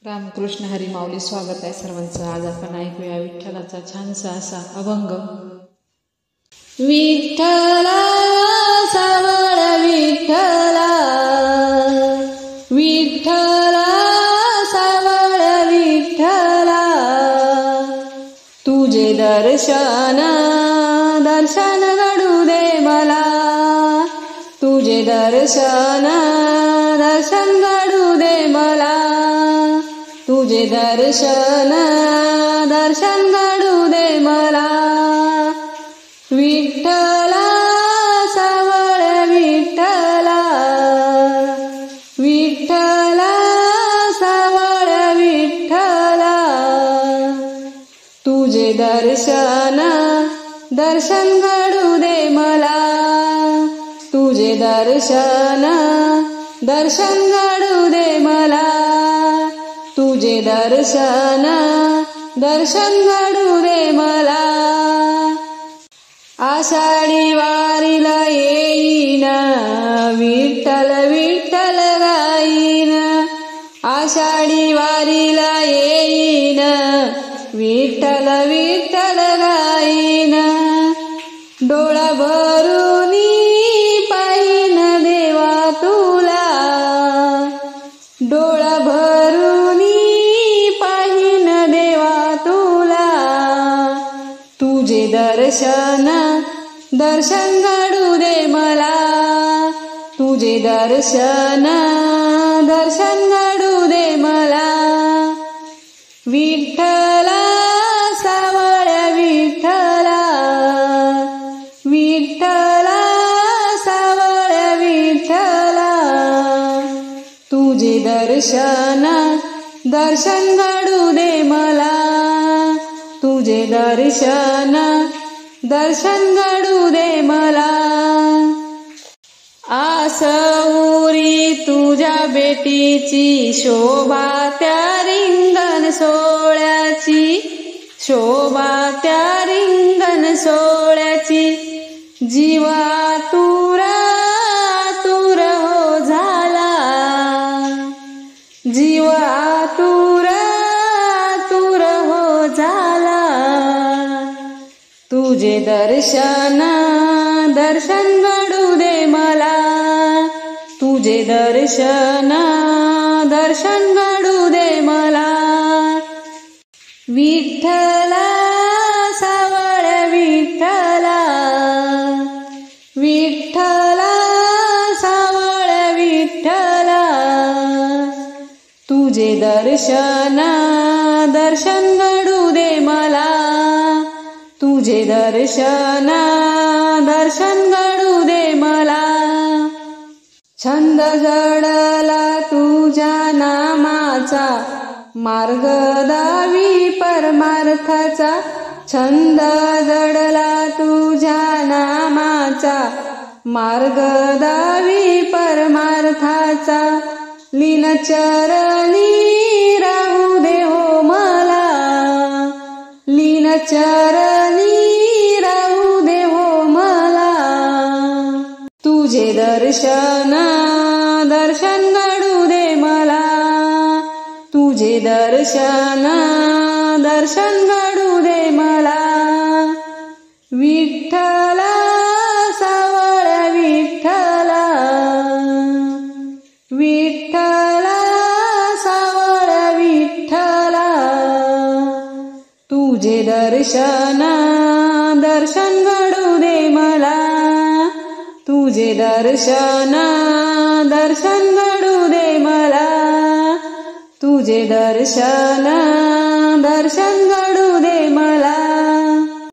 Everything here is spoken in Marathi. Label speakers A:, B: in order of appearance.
A: रामकृष्ण हरी माऊली. स्वागत आहे सर्वांचं. आज आपण ऐकूया विठ्ठलाचा छानसा असा अभंग. विठ्ठला सावळ विठ्ठला, विठ्ठला सावळ विठ्ठला, तुझे दर्शन दर्शन घडू दे मला, तुझे दर्शन दर्शन घडू दे मला, तुझे दर्शन दर्शन घडू दे मला. विठ्ठला सावळ विठ्ठला, विठ्ठला सावळ विठ्ठला, तुझे दर्शन दर्शन घडू दे मला, तुझे दर्शन दर्शन घडू दे मला, तुझे दर्शन दर्शन घडू दे मला. आषाढी वारीला येईन विठ्ठल विठ्ठल गाईन, आषाढी वारीला येईन विठ्ठल विठ्ठल गाईन, डोळा भरून पाहीन देवा तुला, डोळा भरून पाहीन देवा तुला, तुझे दर्शन दर्शन घडू दे मला, तुझे दर्शन दर्शन घडू दे मला. विठ्ठला सावळ विठ्ठला, विठ्ठला सावळ विठ्ठला, तुझे दर्शन दर्शन घडू दे मला, तुझे दर्शन दर्शन घडू दे मला. आसुरी तुझ्या बेटीची शोभा त्या रिंगण सोहळ्याची, शोभा त्या रिंगण सोहळ्याची, जीव आतुर आतुर हो झाला, जीव आतुर आतुर हो झाला, तुझे दर्शन दर्शन घडू दे मला, तुझे दर्शन दर्शन घडू दे मला. विठ्ठला सावळ विठ्ठला, विठ्ठला सावळ विठ्ठला, तुझे दर्शन दर्शन घडू दे मला, तुझे दर्शन दर्शन घडू दे मला. छंद जडला तुझ्या नामाचा, मार्ग दावी परमार्थाचा, छंद जडला तुझ्या नामाचा, मार्ग दावी परमार्थाचा, लीन चरणी राहू दे हो मला, लीन चरणी राहू दे हो मला, तुझे दर्शन दर्शन घडू दे मला, तुझे दर्शन दर्शन घडू दे मला. विठ्ठला सावळ विठ्ठला, विठ्ठला सावळ विठ्ठला, तुझे दर्शन दर्शन घडू दे मला, तुझे दर्शन दर्शन घडू दे मला, तुझे दर्शन दर्शन घडू